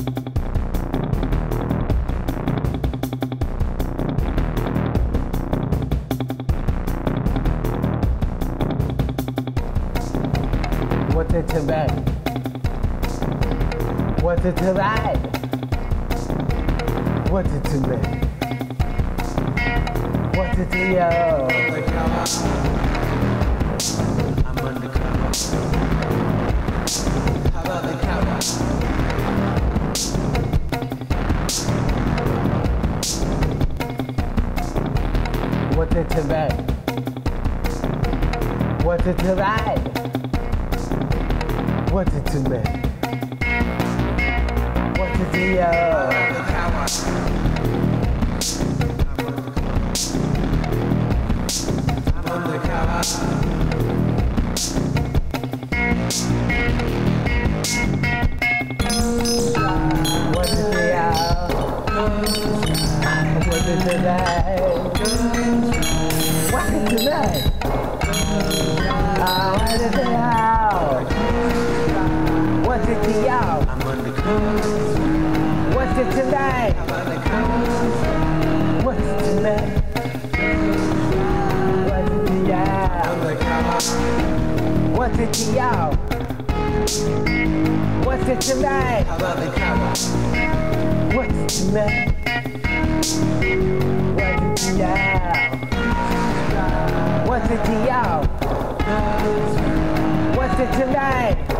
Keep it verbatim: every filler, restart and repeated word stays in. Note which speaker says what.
Speaker 1: What's it tonight? What's it tonight? What's it tonight? What's it to you?
Speaker 2: I'm undercover. How about the cover?
Speaker 1: What's it tonight? What's it tonight? What's it to me? What's it to you?
Speaker 2: I'm undercover.
Speaker 1: What's it to you? What's it tonight? What's it tonight? Oh, what's it to you? What's it to y'all?
Speaker 2: I'm undercover.
Speaker 1: What's it tonight?
Speaker 2: How about the cover?
Speaker 1: What's it tonight? What's it to y'all?
Speaker 2: Undercover.
Speaker 1: What's it to y'all? What's it tonight?
Speaker 2: How about the cover?
Speaker 1: What's it tonight? What's it to y'all? What's it to y'all? What's it tonight?